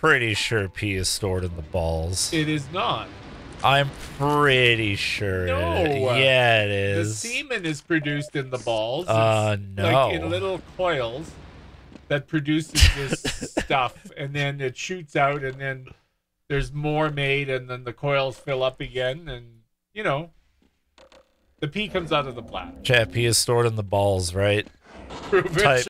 pretty sure pee is stored in the balls. It is not. I'm pretty sure. No. Yeah, it The is. semen is produced in the balls. No. Like in little coils that produces this stuff, and then it shoots out, and then there's more made, and then the coils fill up again, and, you know, the pee comes out of the bladder. Chat, pee is stored in the balls, right? Prove it.